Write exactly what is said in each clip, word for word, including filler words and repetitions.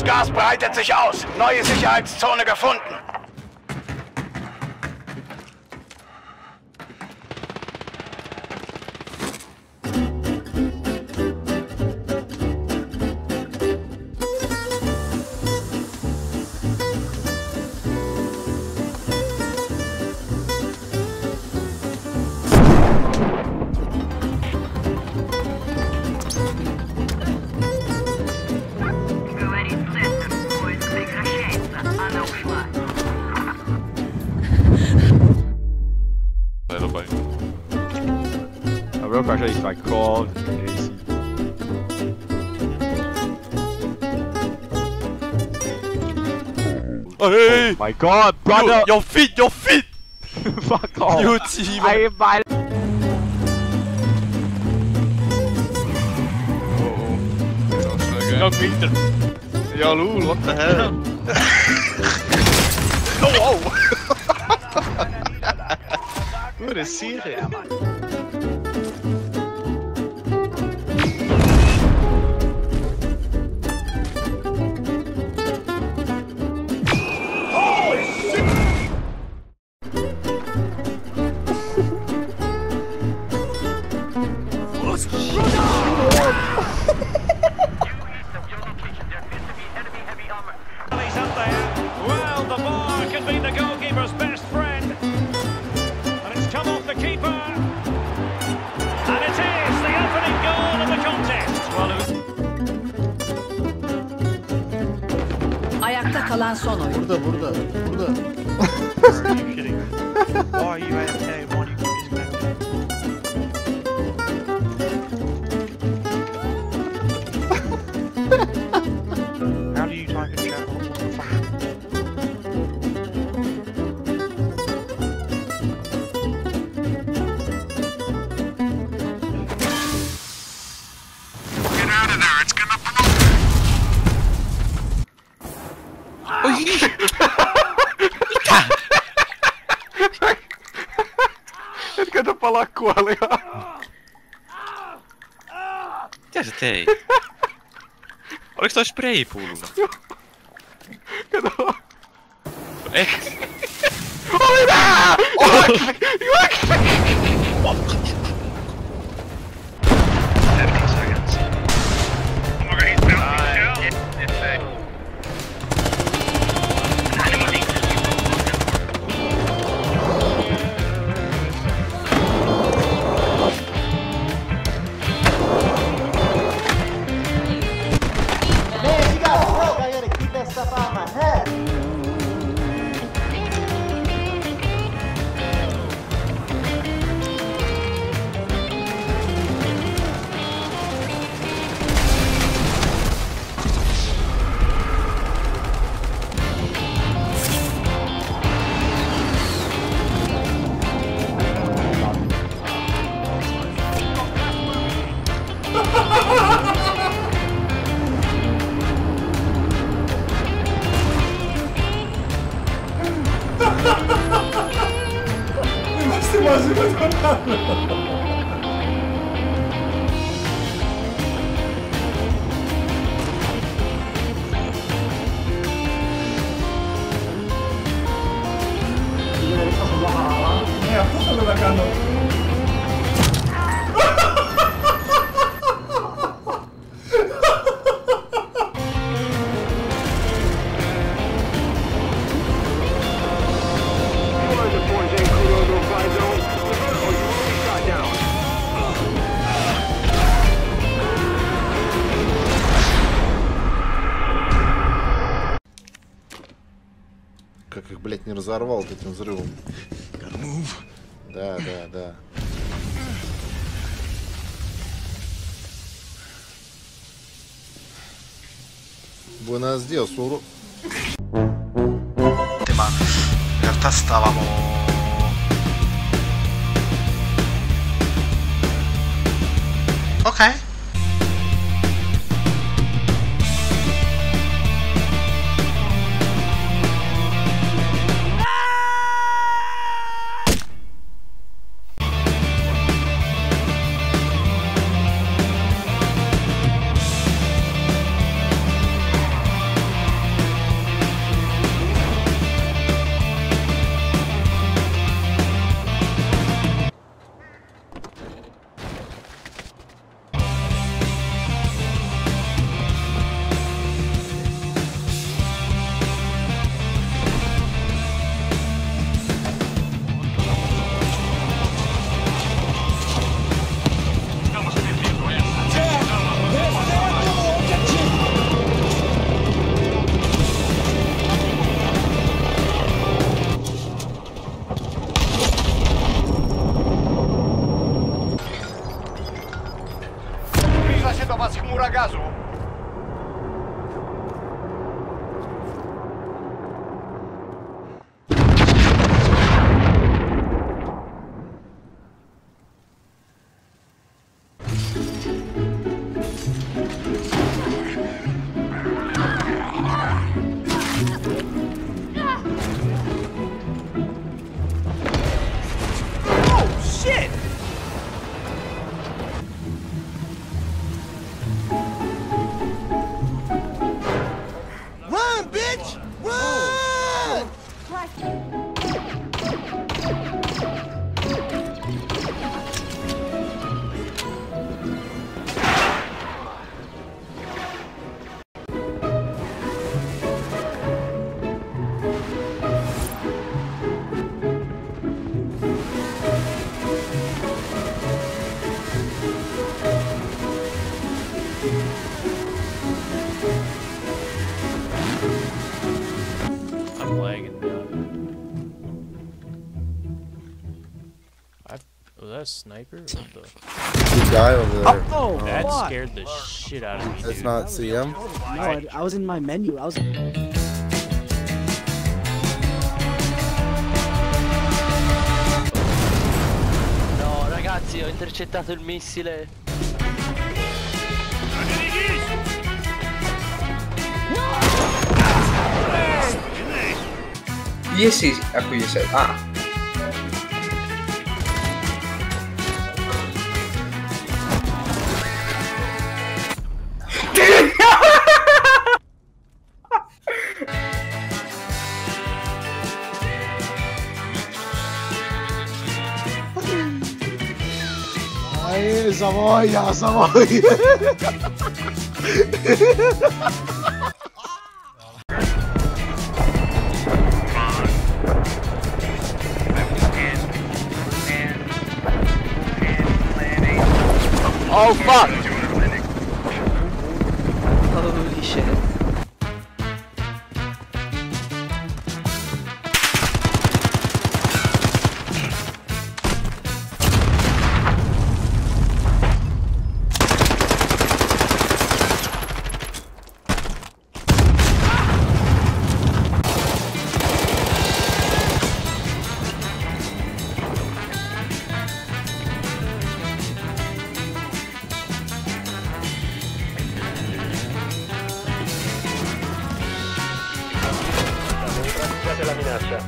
Das Gas breitet sich aus. Neue Sicherheitszone gefunden. Real pressure is my core. Hey! Oh my god, brother! You, your feet, your feet! Fuck off! You team! I am my. Young Peter! Yo, lul, what the hell? Oh, wow! What is hier? Well, the bar can be the goalkeeper's best friend. And it's come off the keeper. And it is the opening goal of the contest. Well, Ayakta kalan son oyun. Burada, burada, burada. Are you kidding? Why are you A F K? Why do you just back? How do you type in chat? What the fuck? Get out of there, it's gonna blow. Etkö te palaa kuolia? Mitä sä teit? Oliks toi spraypullo? Kato! Et! Oli nää! fifteen seconds. Oh my god, he's bouncing down. It, it's a... Man, you gotta help. I gotta keep that stuff out of my head. Как их, блядь, не разорвал вот этим взрывом. Да, да, да. Buenos dias, Soro. Ma in realtà stavamo... Ok. Run, bitch! Run! I'm lagging down. I've, was that a sniper? What the? The guy over there. Oh, That what? scared the shit out of me, That's dude. not C M. No, I, I was in my menu. I was. No, ragazzi, ho intercettato il missile. Jesi aku Jesi. Ah. Aê, Savoia, Savoia! Oh fuck! Holy shit. La minaccia.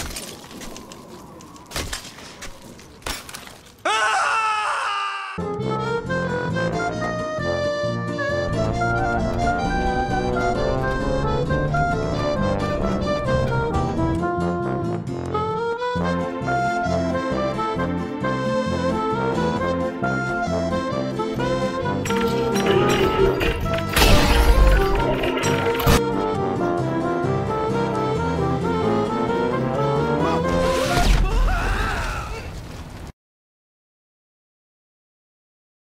Ah!